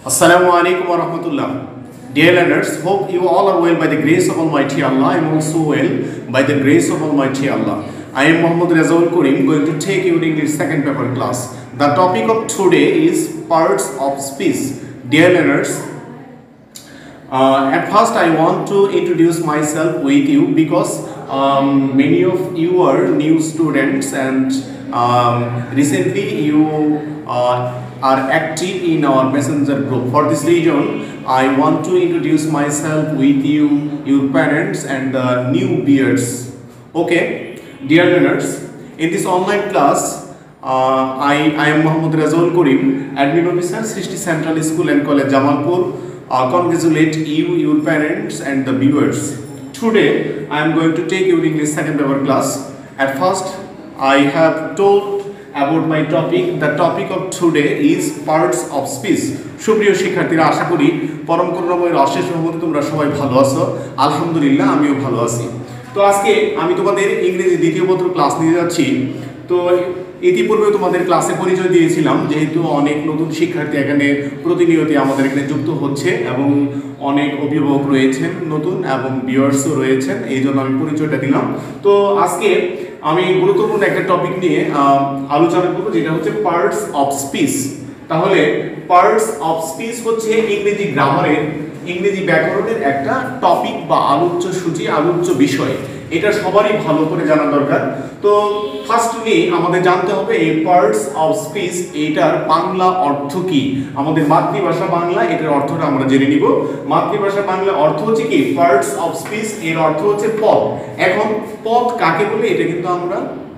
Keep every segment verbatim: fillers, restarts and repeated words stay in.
Assalamu alaikum wa rahmatullah. Dear learners, hope you all are well by the grace of Almighty Allah. I am also well by the grace of Almighty Allah. I am Muhammad Razaul Karim, going to take you English second paper class. The topic of today is parts of speech. Dear learners, uh, at first I want to introduce myself with you because um, many of you are new students and um, recently you uh, are active in our messenger group. For this reason, I want to introduce myself with you, your parents and the new viewers. Okay, dear learners, in this online class, uh, I, I am Muhammad Razaul Karim, Admin Officer, Srishti Central School and College, Jamalpur. Uh, congratulate you, your parents and the viewers. Today, I am going to take you English second paper class. At first, I have told about my topic. The topic of today is parts of speech. সুপ্রিয় শিক্ষার্থীরা, আশা করি পরম করুণাময়ের অশেষ রহমতে তোমরা সবাই ভালো আছো। আলহামদুলিল্লাহ, আমিও ভালো আছি। তো আজকে আমি তোমাদের ইংরেজি দ্বিতীয় পত্র ক্লাস নিয়ে যাচ্ছি। তো ইতিপূর্বে তোমাদের ক্লাসে পরিচয় দিয়েছিলাম, যেহেতু অনেক নতুন শিক্ষার্থী এখানে প্রতিনিয়ত আমাদের এখানে যুক্ত হচ্ছে এবং অনেক অভিভাবক রয়েছেন নতুন এবং ভিউয়ার্সও রয়েছেন, এই জন্য আমি পরিচয়টা দিলাম। তো আজকে আমি গুরুত্বপূর্ণ একটা টপিক নিয়ে আলোচনা করব, যেটা হচ্ছে পার্টস অফ স্পিচ। তাহলে পার্টস অফ স্পিচ হচ্ছে ইংরেজি গ্রামারের, ইংরেজি ব্যাকরণের একটা টপিক বা আলোচ্য সূচি, আলোচ্য বিষয়। এটা সবারই ভালো করে জানা দরকার। তো ফার্স্টলি আমাদের জানতে হবে এই পার্টস অফ স্পিচ এটার বাংলা অর্থ কি। আমাদের মাতৃভাষা বাংলা, এটার অর্থটা আমরা জেনে নিব। মাতৃভাষা বাংলা অর্থ হচ্ছে কি পার্টস অফ স্পিচ, এর অর্থ হচ্ছে পদ। এখন পদ কাকে বলে এটা কিন্তু আমরা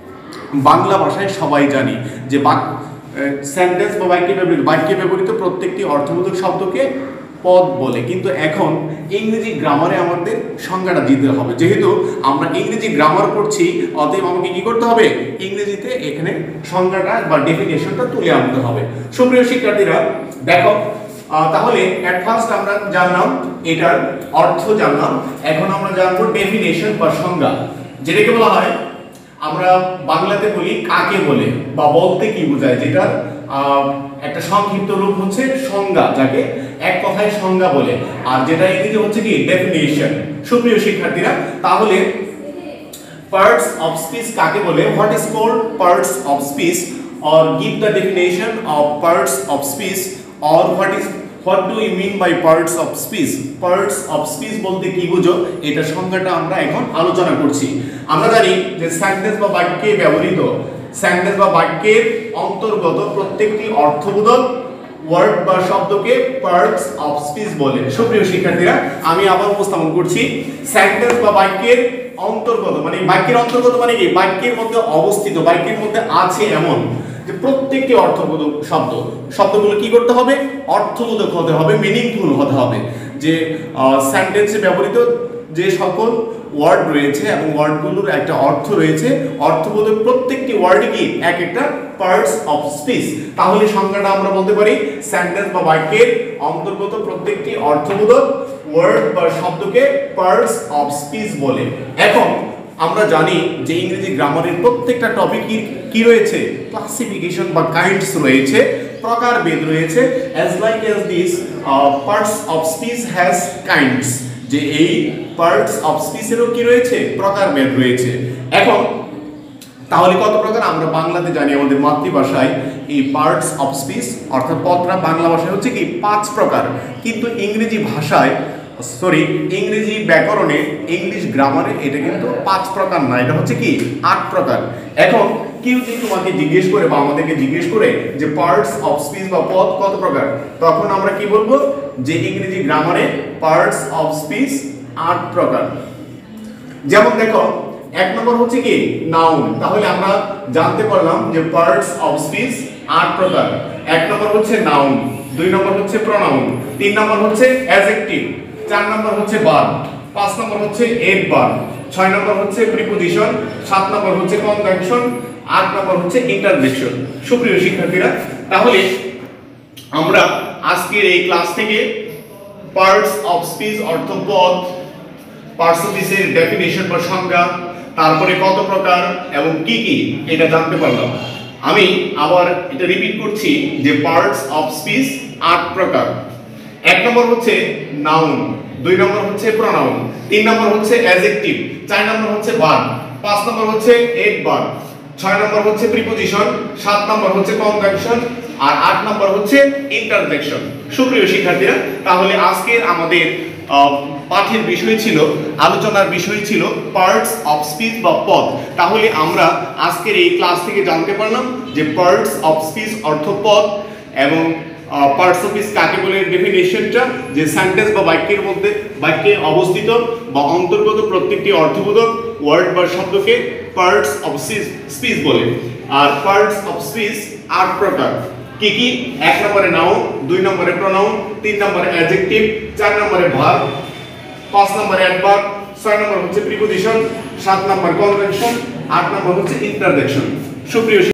বাংলা ভাষায় সবাই জানি, যে সেন্টেন্স বা বাক্যে ব্যবহৃত বাক্যে ব্যবহৃত প্রত্যেকটি অর্থবোধক শব্দকে পদ বলে। কিন্তু এখন ইংরেজি গ্রামারে আমাদের সংজ্ঞাটা দিতে হবে, যেহেতু আমরা ইংরেজি গ্রামার পড়ছি, অতএব আমাকে কি করতে হবে, ইংরেজিতে এখানে সংজ্ঞাটা বা ডেফিনেশনটা তুলে আনতে হবে। সুপ্রিয় শিক্ষার্থীরা, দেখো তাহলে এট ফার্স্ট আমরা জানলাম এটার অর্থ জানলাম, এখন আমরা জানবো ডেফিনেশন বা সংজ্ঞা, যেটাকে বলা হয় আমরা বাংলাতে বলি কাকে বলে বা বলতে কি বোঝায়, যেটার একটা সংক্ষিপ্ত রূপ হচ্ছে সংজ্ঞা, যাকে এক কথায় সংজ্ঞা বলে, আর যেটা ইংরেজি হচ্ছে কি ডেফিনেশন। সুপ্রিয় শিক্ষার্থীরা, তাহলে পার্টস অফ স্পিচ কাকে বলে, what is called parts of speech, or give the definition of parts of speech, or what is what do you mean by parts of speech. Parts of speech বলতে কি বুঝো, এটা সংজ্ঞাটা আমরা এখন আলোচনা করছি। আমরা জানি যে সেন্টেন্স বা বাক্যে ব্যবহৃত, সেন্টেন্স বা বাক্যের অন্তর্গত প্রত্যেকটি অর্থবোধক ওয়ার্ড বা শব্দকে পার্টস অফ স্পিচ বলে। সুপ্রিয় শিক্ষার্থীরা, আমি আবার উপস্থাপন করছি, সেন্টেন্স বা বাক্যের অন্তর্গত মানে বাক্যের অন্তর্গত মানে কি বাক্যের মধ্যে অবস্থিত, বাক্যের মধ্যে আছে এমন যে প্রত্যেকটি অর্থবোধক শব্দ, শব্দগুলো কি করতে হবে, অর্থবোধক হতে হবে, মিনিংফুল হতে হবে। যে সেন্টেন্সে ব্যবহৃত যে সকল ওয়ার্ড রয়েছে এবং ওয়ার্ডগুলোর একটা অর্থ রয়েছে, অর্থবোধক প্রত্যেকটি ওয়ার্ডই কি এক একটা পার্টস অফ স্পিচ। তাহলে সংজ্ঞাটা আমরা বলতে পারি সেন্টেন্স বা বাক্যের অন্তর্গত প্রত্যেকটি অর্থবোধক ওয়ার্ড বা শব্দকে পার্টস অফ স্পিচ বলে। এখন আমরা জানি যে ইংরেজি গ্রামারের প্রত্যেকটা টপিকই কি রয়েছে, ক্লাসিফিকেশন বা কাইন্ডস রয়েছে, প্রকারভেদ রয়েছে। As like as this parts of speech has kinds, যে এই পার্টস অফ স্পিচেরও কি রয়েছে, প্রকারভেদ রয়েছে। এখন তাহলে কত প্রকার আমরা বাংলাতে জানি, আমাদের মাতৃভাষায় এই পার্টস অফ স্পিচ অর্থাৎ পদটা বাংলা ভাষায় হচ্ছে কি পাঁচ প্রকার, কিন্তু ইংরেজি ভাষায় সরি ইংরেজি ব্যাকরণে, ইংলিশ গ্রামারে এটা কিন্তু পাঁচ প্রকার না, এটা হচ্ছে কি আট প্রকার। এখন কেউ যদি তোমাকে জিজ্ঞেস করে বা আমাদেরকে জিজ্ঞেস করে যে পার্টস অফ স্পিচ বা পদ কত প্রকার, তখন আমরা কি বলবো, যে ইংরেজি গ্রামারে পার্টস অফ স্পিচ আট প্রকার। যেমন দেখো, এক নম্বর হচ্ছে কি নাউন। তাহলে আমরা জানতে পারলাম যে পার্টস অফ স্পিচ আট প্রকার। এক নম্বর হচ্ছে নাউন, দুই নম্বর হচ্ছে প্রনাউন, তিন নম্বর হচ্ছে অ্যাডজেক্টিভ, চার নম্বর হচ্ছে ভার্ব, পাঁচ নম্বর হচ্ছে এডভার্ব, ছয় নম্বর হচ্ছে প্রিপোজিশন, সাত নম্বর হচ্ছে কনজাংশন, আট নম্বর হচ্ছে ইন্টারজেকশন। সুপ্রিয় শিক্ষার্থীরা, তাহলে আমরা আজকের এই ক্লাস থেকে পার্টস অফ স্পিচ অর্থ পদ, পার্টস অফ স্পিচের ডেফিনেশন বা সংজ্ঞা, তারপরে কত প্রকার এবং কি কি এটা জানতে পারলাম। আমি আবার এটা রিপিট করছি যে পার্টস অফ স্পিচ আট প্রকার। এক নম্বর হচ্ছে নাউন, দুই নম্বর হচ্ছে প্রোনাউন, তিন নম্বর হচ্ছে অ্যাডজেক্টিভ, চার নম্বর হচ্ছে ভার্ব, পাঁচ নম্বর হচ্ছে এডভার্ব, ছয় নম্বর হচ্ছে প্রিপোজিশন, সাত নম্বর হচ্ছে কনজাংশন, আর আট নম্বর হচ্ছে ইন্টারজেকশন। সুপ্রিয় শিক্ষার্থীরা, তাহলে আজকের আমাদের পাঠের বিষয় ছিল, আলোচনার বিষয় ছিল পার্টস অফ স্পিচ বা পদ। তাহলে আমরা আজকের এই ক্লাস থেকে জানতে পারলাম যে পার্টস অফ স্পিচ অর্থ পদ, এবং পার্টস অফ স্পিচ কাকে বলে ডেফিনিশনটা, যে সেন্টেন্স বা বাক্যের মধ্যে বাক্যে অবস্থিত বা অন্তর্গত প্রত্যেকটি অর্থবোধক ওয়ার্ড বা শব্দকে পার্টস অফ স্পিচ বলে। আর পার্টস অফ স্পিচ আট প্রকার, কি কি? এক নম্বরে নাউন, দুই নম্বরে প্রোনাউন, তিন নম্বরে অ্যাডজেক্টিভ, চার নম্বরে ভার্ব, পাঁচ নম্বরে অ্যাডভার্ব, ছয় নম্বর হচ্ছে প্রিপোজিশন, সাত নম্বর কনজাংশন, আট নম্বর হচ্ছে ইন্টারজেকশন। সুপ্রিয়